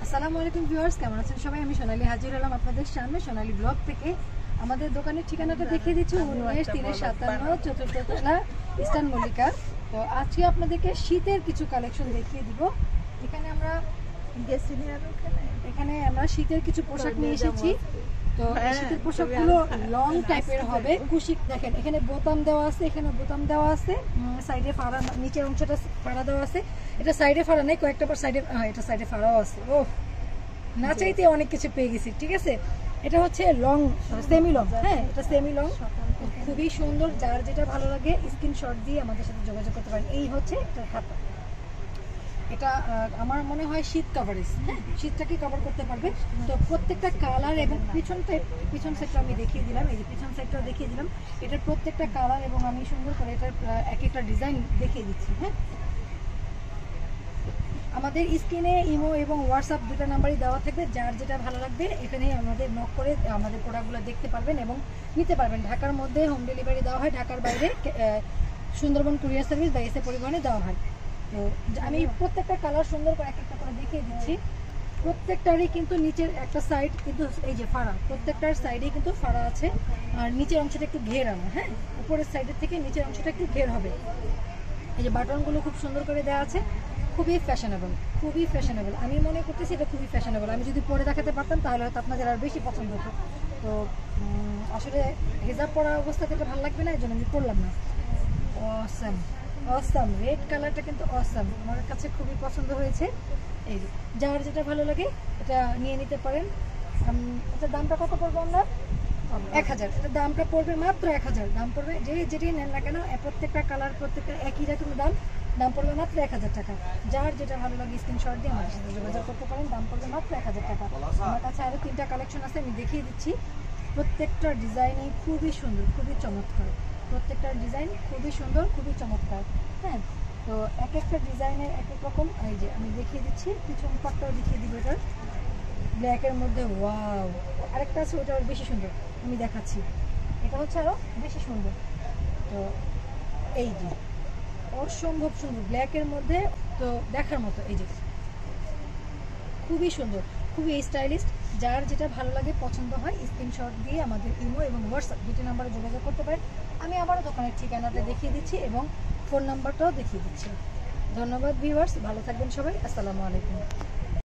আসসালামু আলাইকুম ভিউয়ার্স, কেমন আছেন সবাই? আমি সোনালী হাজির হলাম আপনাদের সামনে সোনালী ব্লগ থেকে। আমাদের দোকানের ঠিকানাটা দেখিয়ে দিচ্ছি 19-357 চতুর্থ তলা ইস্টার্ন মল্লিকা। তো আজকে আপনাদেরকে শীতের কিছু কালেকশন দেখিয়ে দিব। এখানে আমরা শীতের কিছু পোশাক নিয়ে এসেছি। তো এই শীতের পোশাকগুলো লং টাইপের হবে। কুশি দেখেন, এখানে বোতাম দেওয়া আছে, এখানে বোতাম দেওয়া আছে, সাইডে ফাড়া, নিচের অংশটা ফাড়া দেওয়া আছে। এটা সাইডে ফাড়া নেই, কয়েকটা পর সাইডে, এটা সাইডে ফাড়াও আছে। ও না চাইতে অনেক কিছু পেয়ে গেছি। ঠিক আছে, এটা হচ্ছে লং, সেমি লং। হ্যাঁ, এটা সেমি লং, খুবই সুন্দর। যার যেটা ভালো লাগে স্ক্রিনশট দিয়ে আমাদের সাথে যোগাযোগ করতে পারেন। এই হচ্ছে এটার খাতা। এটা আমার মনে হয় শীত কাভারেজ, হ্যাঁ, শীতটাকে কভার করতে পারবে। তো প্রত্যেকটা কালার এবং পিছন সাইডটা আমি দেখিয়ে দিলাম, এই যে পিছন সাইডটা দেখিয়ে দিলাম। এটার প্রত্যেকটা কালার এবং আমি সুন্দর করে এটার এক একটা ডিজাইন দেখিয়ে দিচ্ছি। হ্যাঁ, আমাদের স্ক্রিনে ইমো এবং হোয়াটসঅ্যাপ দুটো নাম্বারই দেওয়া থাকবে। যার যেটা ভালো লাগবে এখানে আমাদের নক করে আমাদের প্রোডাক্টগুলো দেখতে পারবেন এবং নিতে পারবেন। ঢাকার মধ্যে হোম ডেলিভারি দেওয়া হয়, ঢাকার বাইরে সুন্দরবন কুরিয়ার সার্ভিস বা এসে পরিবহনে দেওয়া হয়। তো আমি প্রত্যেকটা কালার সুন্দর করে এক একটা করে দেখিয়ে দিচ্ছি। প্রত্যেকটারই কিন্তু নিচের একটা সাইড কিন্তু এই যে ফাড়া, প্রত্যেকটার সাইডেই কিন্তু ফাড়া আছে। আর নিচের অংশটা একটু ঘের আনো, হ্যাঁ, উপরের সাইডের থেকে নিচের অংশটা একটু ঘের হবে। এই যে বাটনগুলো খুব সুন্দর করে দেওয়া আছে, খুবই ফ্যাশনেবল, খুবই ফ্যাশনেবল। আমি মনে করতেছি এটা খুবই ফ্যাশনেবল। আমি যদি পরে দেখাতে পারতাম তাহলে হয়তো আপনাদের আর বেশি পছন্দ হতো। তো আসলে হেজাব পরা অবস্থাতে এটা ভালো লাগবে না, এই জন্য আমি করলাম না। অসাম অসাম, রেড কালারটা কিন্তু অসাম, আমার কাছে খুবই পছন্দ হয়েছে। এই যে যার যেটা ভালো লাগে এটা নিয়ে নিতে পারেন। এটার দামটা কত পড়বে? আমরা 1000। এটার দামটা পড়বে মাত্র 1000 দাম পড়বে। যেটি নেন না কেন প্রত্যেকটা কালার প্রত্যেকটা একই রকম দাম পড়বে মাত্র 1000 টাকা। যার যেটা ভালো লাগে স্ক্রিনশট দিয়ে আমাদের সাথে যোগাযোগ করতে পারেন। দাম পড়বে মাত্র 1000 টাকা। আমার কাছে আরও 3টা কালেকশন আছে, আমি দেখিয়ে দিচ্ছি। প্রত্যেকটা ডিজাইনই খুবই সুন্দর, খুবই চমৎকার। প্রত্যেকটা ডিজাইন খুবই সুন্দর, খুবই চমৎকার। হ্যাঁ, তো এক একটা ডিজাইনের এক এক রকম। এই যে আমি দেখিয়ে দিচ্ছি, পিছন পাটটাও দেখিয়ে দিব। এটার ব্ল্যাকের মধ্যে ওয়াও, আরেকটা আছে, ওটা আরও বেশি সুন্দর, আমি দেখাচ্ছি। এটা হচ্ছে আরও বেশি সুন্দর। তো এই যে অসম্ভব সুন্দর ব্ল্যাকের মধ্যে, তো দেখার মতো। এই যে খুবই সুন্দর, খুবই স্টাইলিশ। যার যেটা ভালো লাগে পছন্দ হয় স্ক্রিনশট দিয়ে আমাদের ইমো এবং হোয়াটসঅ্যাপ দুটি নাম্বারে যোগাযোগ করতে পারেন। আমি আবারও দোকানের ঠিকানাটা দেখিয়ে দিচ্ছি এবং ফোন নাম্বারটাও দেখিয়ে দিচ্ছি। ধন্যবাদ ভিউয়ার্স, ভালো থাকবেন সবাই। আসসালামু আলাইকুম।